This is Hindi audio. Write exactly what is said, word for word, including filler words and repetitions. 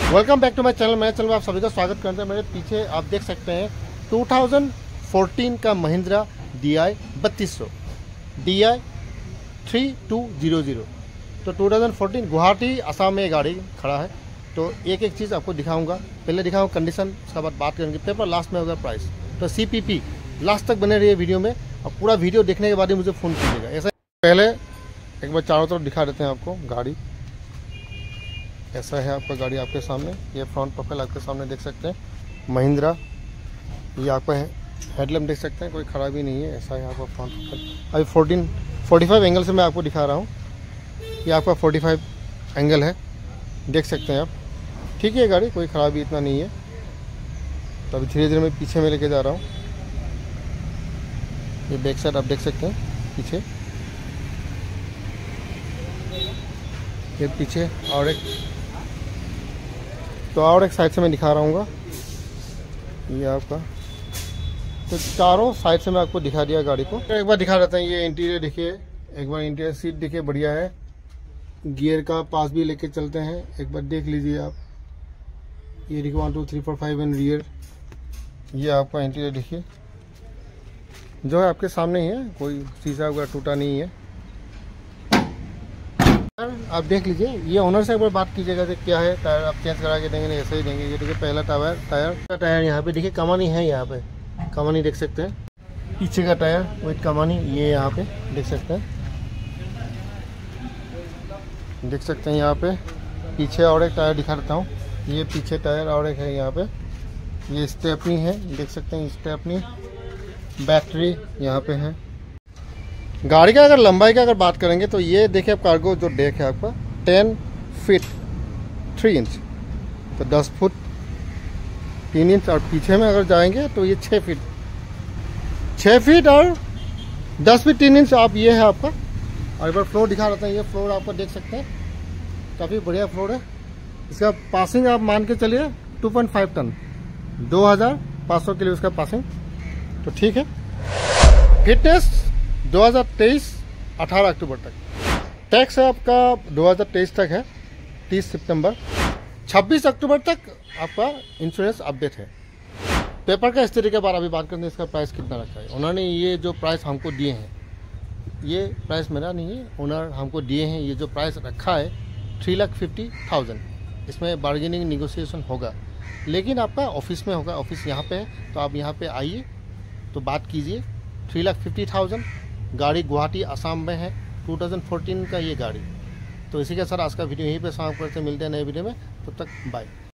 Welcome back to my channel. मेरे चैनल में आप सभी का स्वागत करते हैं। मेरे पीछे आप देख सकते हैं दो हज़ार चौदह का महिंद्रा डी आई बत्तीस सौ D I three two zero zero. तो दो हज़ार चौदह गुवाहाटी असम में ये गाड़ी खड़ा है। तो एक एक चीज़ आपको दिखाऊंगा। पहले दिखाऊंगा कंडीशन, उसके बाद बात करेंगे पेपर, लास्ट में होगा प्राइस। तो सी पी पी लास्ट तक बने रहिए वीडियो में, और पूरा वीडियो देखने के बाद ही मुझे फ़ोन कीजिएगा। ऐसा पहले एक बार चारों तरफ दिखा देते हैं आपको गाड़ी। ऐसा है आपका गाड़ी आपके सामने, ये फ्रंट प्रोफाइल आपके सामने देख सकते हैं महिंद्रा। ये आपका हेडलैम्प देख सकते हैं, कोई खराबी नहीं है। ऐसा है आपका फ्रंट प्रोफाइल। अभी फोर्टीन फोर्टी फाइव एंगल से मैं आपको दिखा रहा हूँ। ये आपका फोर्टी फाइव एंगल है, देख सकते हैं आप। ठीक है, गाड़ी कोई ख़राबी इतना नहीं है। तो अभी धीरे धीरे मैं पीछे में लेके जा रहा हूँ। ये बैक साइड आप देख सकते हैं पीछे, ये पीछे और एक, तो और एक साइड से मैं दिखा रहा हूँ। ये आपका, तो चारों साइड से मैं आपको दिखा दिया गाड़ी को। एक बार दिखा देते हैं। ये इंटीरियर देखिए, एक बार इंटीरियर सीट देखिए, बढ़िया है। गियर का पास भी लेके चलते हैं, एक बार देख लीजिए आप। ये देखिए one two three four five and rear. ये आपका इंटीरियर देखिए, जो है आपके सामने ही है, कोई शीशा वगैरह टूटा नहीं है। आप देख लीजिए। ये ओनर से एक बार बात कीजिएगा कि क्या है, टायर आप चेंज करा के देंगे नहीं ऐसे ही देंगे। ये देखिए पहला टायर टायर का टायर यहाँ पे देखिए, कमानी है, यहाँ पे कमानी देख सकते हैं। पीछे का टायर विथ कमानी, ये यहाँ पे देख सकते हैं, देख सकते हैं यहाँ पे। पीछे और एक टायर दिखा देता हूँ। ये पीछे टायर और एक है यहाँ पे। ये स्टेपनी है, देख सकते हैं स्टेपनी। बैटरी यहाँ पे है। गाड़ी का अगर लंबाई का अगर बात करेंगे तो ये देखिए आप, कार्गो जो डेक है आपका टेन फीट थ्री इंच, तो दस फुट तीन इंच। और पीछे में अगर जाएंगे तो ये छः फीट छः फीट और दस फीट तीन इंच आप, ये है आपका। और एक बार फ्लोर दिखा रहता है। ये फ्लोर आपको देख सकते हैं, काफ़ी बढ़िया फ्लोर है। इसका पासिंग आप मान के चलिए टू पॉइंट फाइव टन, दो हज़ार पाँच सौ किलो इसका पासिंग। तो ठीक है। फिटनेस दो हज़ार तेईस अठारह अक्टूबर तक। टैक्स है आपका दो हज़ार तेईस तक है, तीस सितंबर। छब्बीस अक्टूबर तक आपका इंश्योरेंस अपडेट है। पेपर का स्थिति के बारे में अभी बात करते हैं। इसका प्राइस कितना रखा है उन्होंने। ये जो प्राइस हमको दिए हैं, ये प्राइस मेरा नहीं है, ओनर हमको दिए हैं। ये जो प्राइस रखा है थ्री लाख फिफ्टी थाउजेंड। इसमें बार्गेनिंग निगोशिएशन होगा, लेकिन आपका ऑफिस में होगा। ऑफिस यहाँ पे है, तो आप यहाँ पे आइए तो बात कीजिए। Three lakh fifty thousand. गाड़ी गुवाहाटी असम में है, दो हज़ार चौदह का ये गाड़ी। तो इसी के साथ आज का वीडियो यहीं पे समाप्त करते हैं। मिलते हैं नए वीडियो में, तब तक बाय।